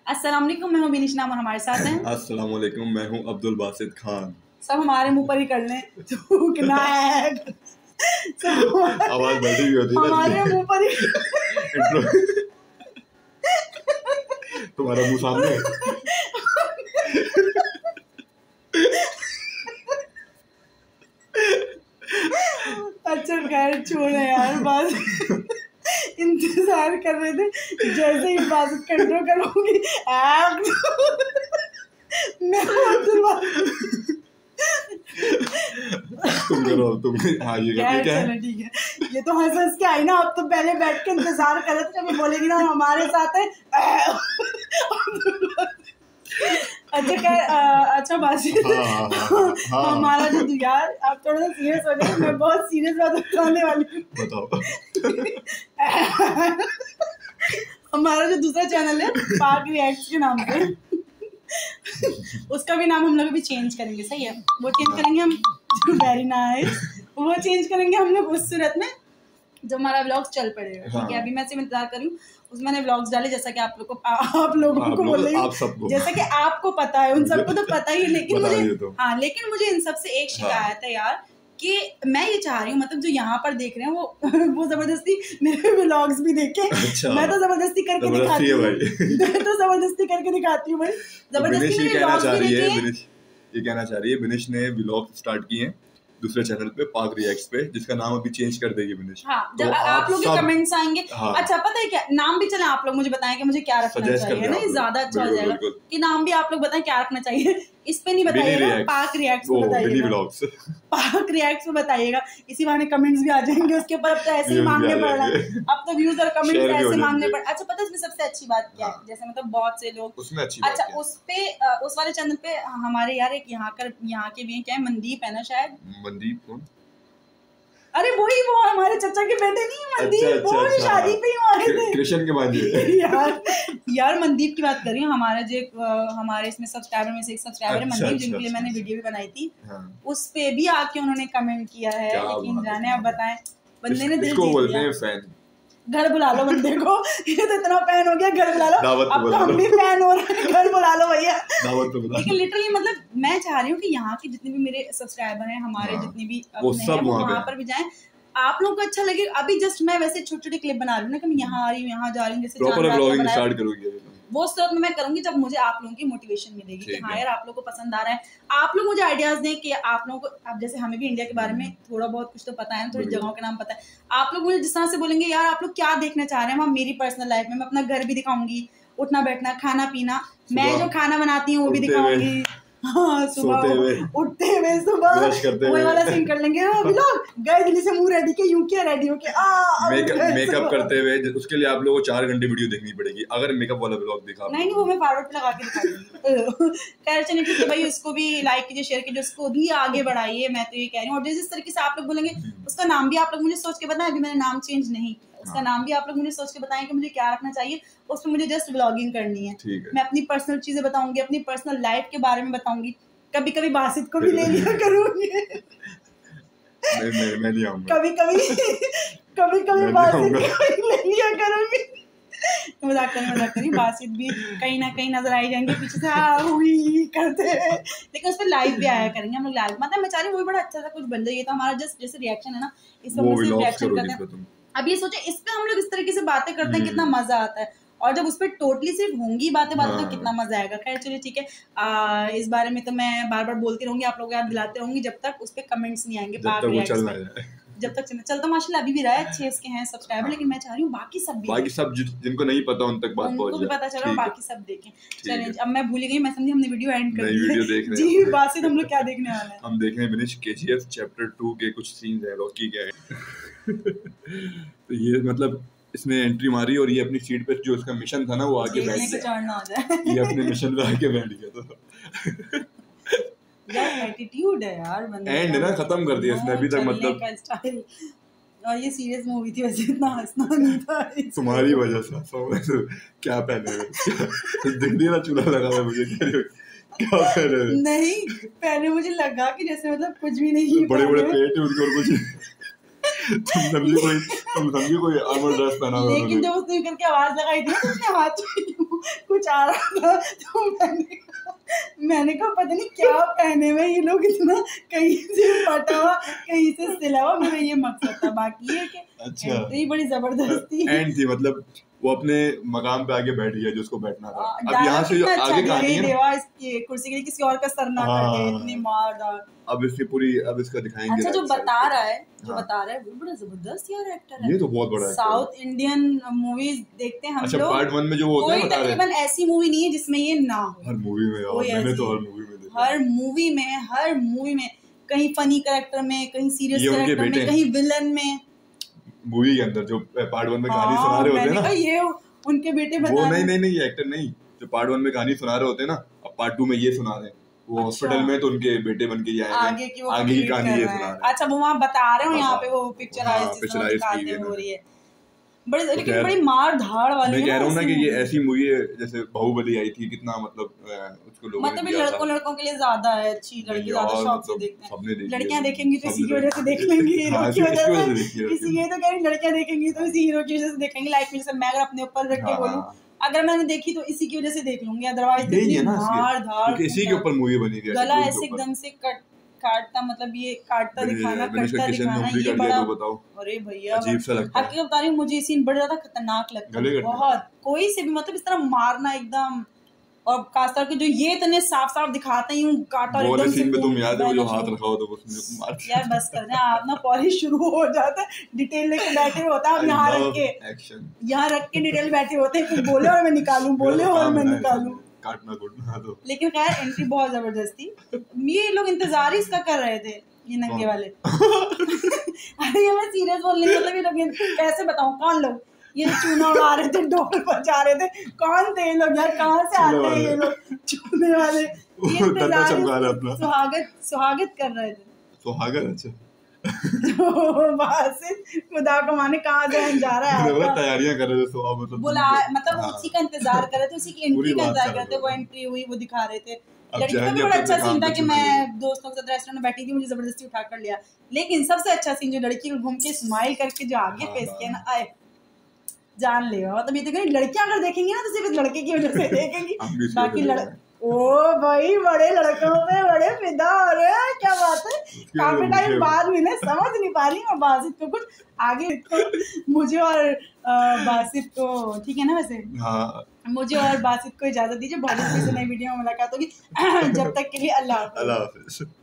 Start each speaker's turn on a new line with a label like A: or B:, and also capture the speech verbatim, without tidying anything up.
A: अस्सलाम वालेकुम, मैं हूं बिनिश नाम और हमारे साथ हैं
B: अस्सलाम वालेकुम, मैं हूं अब्दुल बासित खान।
A: सब हमारे मुंह पर ही कर लें थूकना है सब
B: आवाज बैठी हुई होती है
A: हमारे मुंह पर ही
B: तुम्हारा मुंह सामने है।
A: अच्छा खैर छोड़ो यार, बात इंतजार कर रहे थे जैसे ही इबादत कंट्रोल करूंगी मैं अब्दुल बासित
B: तुम करो तुम। हाँ ये
A: यार
B: क्या
A: चलो ठीक है, ये तो हंस हंस के आई ना। अब तो पहले बैठ के इंतजार कर रहे थे जब ये बोलेगी ना हमारे साथ है। अच्छा खैर अच्छा बाजी
B: हाँ, हाँ, हाँ,
A: हमारा जो यार आप थोड़ा सा सीरियस हो जाए, मैं बहुत सीरियस बात बताने वाली हूँ।
B: बताओ।
A: हमारा जो दूसरा चैनल है पाक रिएक्ट्स के नाम पे, उसका भी नाम हम लोग अभी चेंज करेंगे। सही है, वो चेंज करेंगे हम। Very nice. वो चेंज करेंगे हम लोग उस सूरत में जो हमारा व्लॉग्स चल पड़ेगा। ठीक है, अभी मैं सिर्फ इंतजार कर रही हूँ। उसमें मैंने व्लॉग्स डाले जैसा कि आप लोग को आप लोगों को बोल रही हूँ, जैसा कि आपको पता है, उन सबको तो पता ही है। लेकिन मुझे तो। हाँ लेकिन मुझे इन सबसे एक शिकायत है यार कि मैं ये चाह रही हूँ, मतलब जो यहाँ पर देख रहे हैं वो वो जबरदस्ती मेरे व्लॉग्स भी देखे। अच्छा। मैं तो जबरदस्ती करके दिखाती हूँ मैं तो जबरदस्ती करके दिखाती हूँ भाई। जबरदस्ती मेरे व्लॉग्स भी देखे।
B: ये कहना चाह रही है बिनिश ने व्लॉग स्टार्ट किए हैं दूसरे चैनल पे पाक रिएक्ट्स पे, जिसका नाम अभी चेंज कर देगी बिनिश।
A: हाँ, जब तो आप, आप लोग के कमेंट्स आएंगे। हाँ। अच्छा पता है क्या नाम भी चले, आप लोग मुझे बताएं कि मुझे क्या रखना चाहिए ना, ज्यादा अच्छा हो जाएगा कि नाम भी आप लोग बताएं क्या रखना चाहिए। इस पे नहीं बताइएगा, पाक रिएक्ट्स पे बताइएगा। पाक रिएक्ट्स पे बताइएगा, इसी बहाने कमेंट्स भी आ जाएंगे उसके ऊपर। अब तो ऐसे ही मांगने पड़ रहा है, अब तो व्यूज और कमेंट्स ऐसे मांगने पड़। अच्छा पता है इसमें सबसे अच्छी बात क्या है, जैसे मतलब बहुत से लोग उसमें अच्छी अच्छा उस पे उस वाले चैनल पे हमारे यार एक यहाँ कर यहाँ के भी हैं, क्या है मनदीप है ना शायद।
B: मनदीप कौन?
A: अरे वही वो हमारे चचा के बेटे नहीं है मनदीप। अच्छा, अच्छा, वो अच्छा, शादी पे ही आए थे
B: कृष्ण के बाद
A: यार यार मनदीप की बात कर रही हूँ। हमारा जो हमारे इसमें सब्सक्राइबर में से एक सब्सक्राइबर है मनदीप, जिनके लिए मैंने वीडियो भी बनाई थी। उस पे भी आके उन्होंने कमेंट किया है। लेकिन जाने आप बताएं, बंदे ने दिल जीत लिया। घर बुला लो बंदे को, ये तो इतना फैन हो गया, घर बुला लो। अब तो हम भी फैन हो रहे हैं, घर बुला लो भैया। लेकिन लिटरली मतलब मैं चाह रही हूँ कि यहाँ के जितने भी मेरे सब्सक्राइबर हैं, हमारे जितने भी वो सब वहाँ पर भी जाएं, आप लोगों को अच्छा लगे। अभी जस्ट मैं वैसे छोटे छोटे क्लिप बना रही हूँ ना कि मैं यहाँ आ रही हूँ, यहाँ जा रही हूँ, जैसे वो स्टार्ट में मैं करूंगी जब मुझे आप लोगों की मोटिवेशन मिलेगी कि हाँ यार आप लोगों को पसंद आ रहा है। आप लोग मुझे आइडियाज दें कि आप लोगों को, अब जैसे हमें भी इंडिया के बारे में थोड़ा बहुत कुछ तो पता है, थोड़ी जगहों के नाम पता है। आप लोग मुझे जिस तरह से बोलेंगे यार आप लोग क्या देखना चाह रहे हैं, हम मेरी पर्सनल लाइफ में मैं अपना घर भी दिखाऊंगी, उठना बैठना खाना पीना, मैं जो खाना बनाती हूँ वो भी दिखाऊंगी। हाँ सुबह उठते हुए सुबह वही वाला सीन कर लेंगे। गए दिल्ली से मुंह रेडी के यूं क्या रेडी होके आ
B: मेकअप मेकअप करते हुए, उसके लिए आप लोगों को चार घंटे वीडियो देखनी पड़ेगी अगर मेकअप वाला व्लॉग देखा।
A: नहीं नहीं वो मैं फॉरवर्ड पे लगा के दिखाऊंगी। खैर चलिए ठीक है भाई, इसको भी लाइक कीजिए, शेयर कीजिए, उसको भी आगे बढ़ाइए। मैं तो ये कह रही हूँ, और जिस तरीके से आप लोग बोलेंगे उसका नाम भी आप लोग मुझे सोच के बताएं। अभी मैंने नाम चेंज नहीं किया, उसका नाम भी आप लोग मुझे सोच के बताएं कि मुझे क्या रखना चाहिए। उसमें मुझे जस्ट व्लॉगिंग करनी है, मैं अपनी पर्सनल चीजें बताऊंगी, अपनी पर्सनल लाइफ के बारे में बताऊंगी। कभी कभी बासित को भी ले लिया करूंगी।
B: मैं, मैं, मैं नहीं आऊंगा।
A: कभी कभी कभी कभी बासित को भी ले लिया करूंगी। मजाक करें मजाक करें, बासित भी कहीं ना कहीं नजर आई जाएंगे पीछे से हुई करते हैं। लेकिन उस पर लाइव भी आया करेंगे हम लोग लाइव। मतलब मैं चाह रही हूँ वो भी बड़ा अच्छा सा कुछ बन जाए। ये तो हमारा जस्ट जैसे रिएक्शन है ना, इस पर हम लोग सिर्फ रिएक्शन करते हैं। अब ये सोचे इस पे हम लोग इस तरीके से बातें करते हैं, कितना मजा आता है। और जब उस पर टोटली सिर्फ होंगी बातें बातें तो कितना मजा आएगा। खैर चलिए ठीक है, आ, इस बारे में तो मैं बार बार बोलती रहूंगी, आप लोग याद दिलाते रहूंगी जब तक उस पर कमेंट्स नहीं आएंगे। पाक रिएक्ट्स पे जब तक चल चलता माशाल्लाह अभी भी रहा है, अच्छे उसके हैं सब्सक्राइबर। लेकिन मैं चाह रही हूँ बाकी सब भी
B: बाकी सब जिनको नहीं पता उन तक बात पहुंच जाए, उनको भी
A: पता चला, बाकी सब देखें। चलिए अब मैं भूल गई, मैं समझी हमने वीडियो एंड कर दी। जी बासित हम लोग क्या देखने वाले हैं?
B: हम देख रहे हैं बिनिश केजीएफ चैप्टर टू के कुछ सीन्स हैं, रॉकी के तो ये मतलब इसने एंट्री मारी और ये अपनी सीट पे जो उसका मिशन था ना वो आके बैठ गया। ये अपने मिशन पे आके बैठ गया। तो
A: यार एटीट्यूड है यार बंदे
B: एंड ना खत्म कर दिया इसने अभी तक। मतलब
A: और ये सीरियस मूवी थी वैसे, इतना हंसना नहीं था
B: तुम्हारी वजह से। तो क्या पहने हुए दिखनी ना चूल्हा लगा हुआ मुझे, क्या पहने हुए?
A: नहीं पहले मुझे लगा कि जैसे मतलब कुछ भी नहीं,
B: बड़े बड़े पेट है उनके और कुछ तुम समझी कोई तुम समझी कोई आर्मर ड्रेस पहना हुआ।
A: लेकिन जब उसने करके आवाज लगाई थी तो उसने हाथ में कुछ आ रहा था तो मैंने कहा मैंने कहा पता नहीं क्या पहने हुए ये लोग, इतना कहीं से फटा हुआ कहीं से सिला हुआ। मेरा ये मकसद था, बाकी है कि
B: अच्छा
A: एंट्री बड़ी जबरदस्ती
B: एंड थी, मतलब वो अपने मकाम पे आके बैठ गया जिसको बैठना था। अब यहाँ से जो आगे कहानी है
A: देवा इसकी कुर्सी के लिए किसी और का सर ना कर दे, इतनी मार डाल।
B: अब इसकी पूरी अब इसका दिखाएंगे।
A: अच्छा जो बता रहा है जो बता रहा है वो बड़ा जबरदस्त यार एक्टर है।
B: ये तो बहुत बड़ा
A: साउथ इंडियन मूवीज देखते हैं हम लोग।
B: अच्छा पार्ट वन में जो होता है
A: कोई तकरीबन ऐसी मूवी नहीं है जिसमें ये ना हो।
B: हर मूवी में यार, मैंने तो हर मूवी में देखा।
A: हर मूवी में हर मूवी में कहीं फनी कैरेक्टर में, कहीं सीरियस कैरेक्टर में, कहीं विलन में।
B: मूवी के अंदर जो पार्ट वन में कहानी सुना रहे होते हैं ना,
A: ये उनके बेटे
B: वो नहीं नहीं नहीं ये एक्टर नहीं, जो पार्ट वन में कहानी सुना रहे होते हैं ना, अब पार्ट टू में ये सुना रहे हैं। वो हॉस्पिटल में तो उनके बेटे बन के आए
A: आगे की वो
B: आगे की कहानी ये सुना रहे हैं।
A: अच्छा वो वहाँ बता रहे हो, यहाँ पे वो पिक्चराइज हो रही है। बड़ी लेकिन बड़ी मार धाड़ वाली
B: मैं कह रहा हूँ ना कि ये ऐसी मूवी है जैसे बाहुबली आई थी, कितना मतलब उसको लोगों
A: मतलब लड़कों लड़कों के लिए ज्यादा है, अच्छी लड़की ज्यादा शौक से देखते हैं। लड़कियां देखेंगी तो इसी की वजह से देख लेंगी, हीरो की वजह से। इसीलिए तो कह रही लड़कियां देखेंगी तो इसी हीरो की वजह से देखेंगी। लाइक में जैसे मैं अगर अपने ऊपर रख के बोलूं, अगर मैंने देखी तो इसी की वजह से देख लूंगी, अदरवाइज इतनी मार धाड़,
B: इसी के ऊपर मूवी बनी थी।
A: गला ऐसे एकदम से कट काटता, मतलब ये काटता दिखाना, कटता दिखाना, ये बड़ा अरे भैया
B: अजीब सा लगता है।
A: हकीकत बता रही हूँ, मुझे सीन बड़ा ज्यादा खतरनाक लगता है बहुत। कोई से भी मतलब इस तरह मारना एकदम, और खास करके जो ये इतने साफ साफ दिखाते हैं यूं काटा एकदम से।
B: तुम याद है जो हाथ रखा हो तो उसमें मार
A: यार बस कर दे आप ना, पॉलिश शुरू हो जाता है, डिटेल लेके बैठे होता है, अब यहाँ रख के यहाँ रख के डिटेल बैठे होते हैं, कुछ बोले और मैं निकालूं, बोले और मैं निकालूं,
B: काटना कूटना तो।
A: लेकिन खैर एंट्री बहुत जबरदस्त थी। ये लोग इंतजार ही इसका कर रहे थे, ये नंगे वाले। अरे ये मैं सीरियस बोल रही हूँ, मतलब ये लोग कैसे बताऊं कौन लोग, ये चूना उड़ा रहे थे, ढोल बजा रहे थे, कौन थे ये लोग यार, कहाँ से आते हैं ये लोग चूने वाले। ये सुहागत सुहागत कर रहे थे,
B: सुहागत। अच्छा
A: खुदा को माने कहाँ जहन जा रहा है,
B: तैयारियां कर रहे थे मतलब
A: बुला मतलब हाँ। उसी का इंतजार कर रहे थे, उसी की एंट्री का इंतजार कर रहे थे। वो एंट्री हुई, वो दिखा रहे थे। लड़की का भी बड़ा अच्छा सीन था कि मैं दोस्तों के साथ रेस्टोरेंट में बैठी थी, मुझे जबरदस्ती उठा कर लिया। लेकिन सबसे अच्छा सीन जो लड़की को घूम के स्माइल करके जो आगे फेस किया ना, आए जान ले। मतलब ये तो लड़कियां अगर देखेंगी ना तो सिर्फ लड़के की वजह से देखेंगी, बाकी लड़ ओ भाई बड़े लड़कों में बड़े फिदा हो रहे हैं, क्या बात है। काफी टाइम बाद मिले, समझ नहीं पा रही मैं बासित को कुछ आगे तो मुझे और बासित को, ठीक है ना वैसे हाँ। मुझे और बासित को इजाजत दीजिए, बहुत जल्दी से नई वीडियो में मुलाकात होगी। जब तक के लिए अल्लाह हाफ़िज़।